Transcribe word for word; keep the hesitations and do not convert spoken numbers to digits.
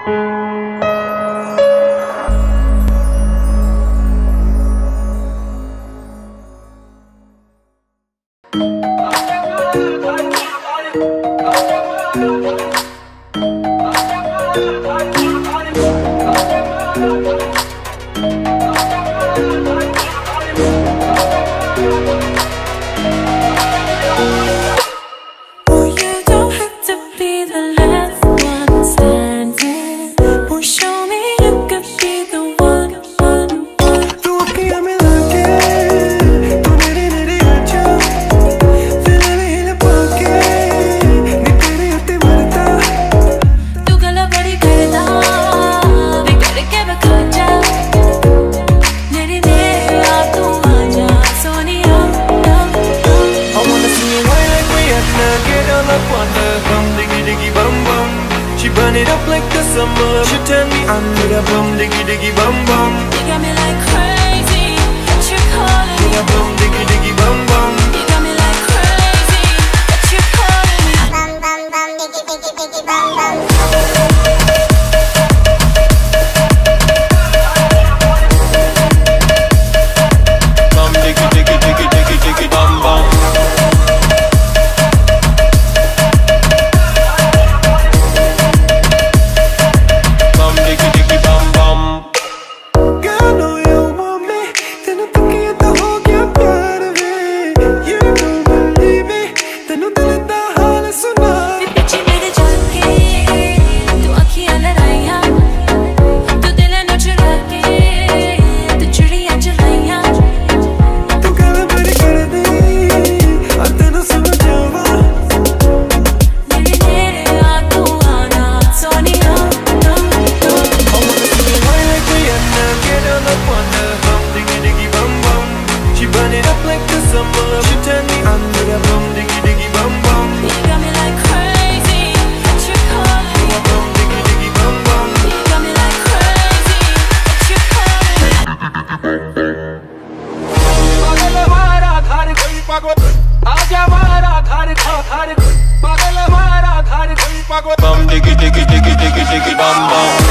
Burn it up like the summer. She turn me on with a bum diggy diggy bum bum. You got me like crazy, but you're calling me. With a bum diggy diggy bum bum. You got me like crazy, but you're calling me. Bum bum bum diggy diggy diggy bum bum. Bum diggy diggy diggy diggy diggy bum bum. Bum diggy diggy diggy diggy diggy bum bum.